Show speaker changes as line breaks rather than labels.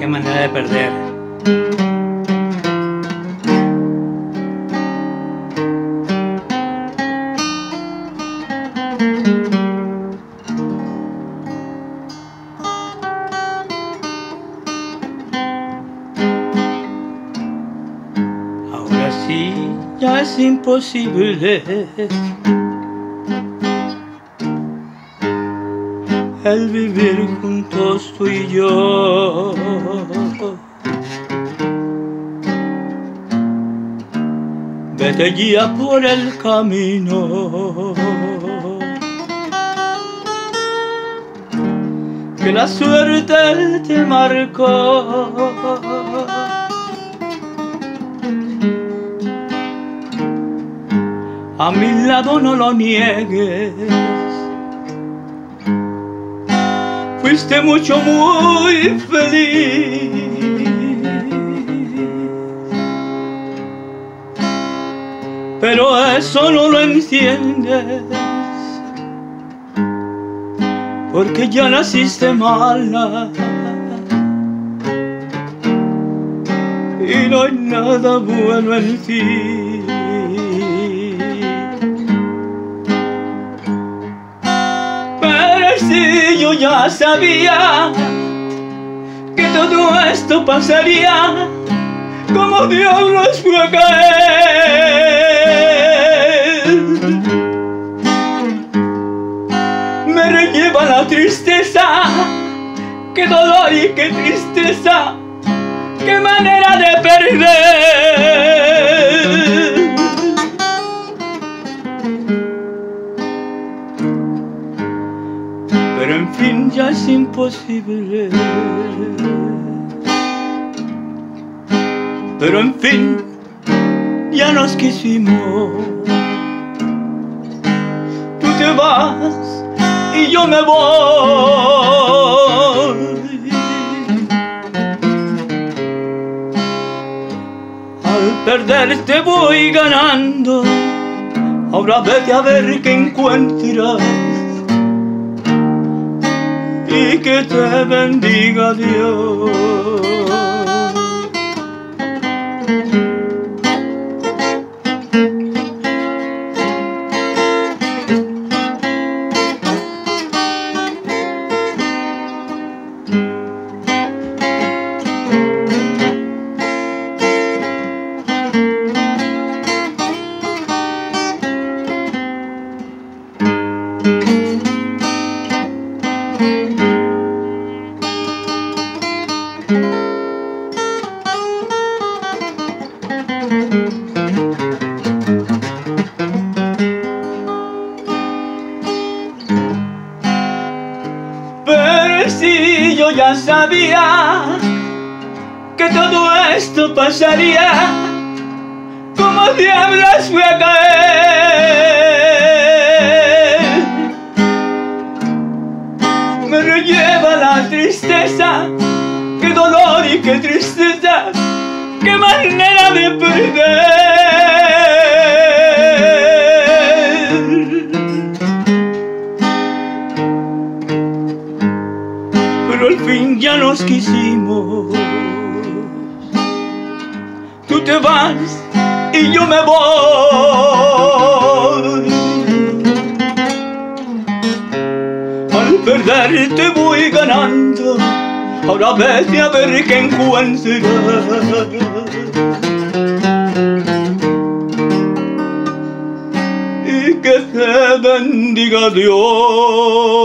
manera de perder. Ahora sí, ya es imposible el vivir juntos tú y yo. Vete ya por el camino que la suerte te marcó. A mi lado no lo niegues, fuiste mucho, muy feliz, pero eso no lo entiendes, porque ya naciste mala y no hay nada bueno en ti. Si yo ya sabía que todo esto pasaría, como diablos fue a caer. Me relleva la tristeza, qué dolor y qué tristeza, qué manera de perder. Pero en fin ya es imposible. Pero en fin ya nos quisimos. Tú te vas y yo me voy. Al perderte voy ganando. Ahora vete a ver qué encuentras y que te bendiga Dios. Pero si yo ya sabía que todo esto pasaría, como diablos fui a caer. Me relleva la tristeza, qué dolor y qué tristeza, qué manera de perder. Pero al fin ya nos quisimos. Tú te vas y yo me voy. Al perderte voy ganando. Ahora vete a ver qué encuentras y que te bendiga Dios.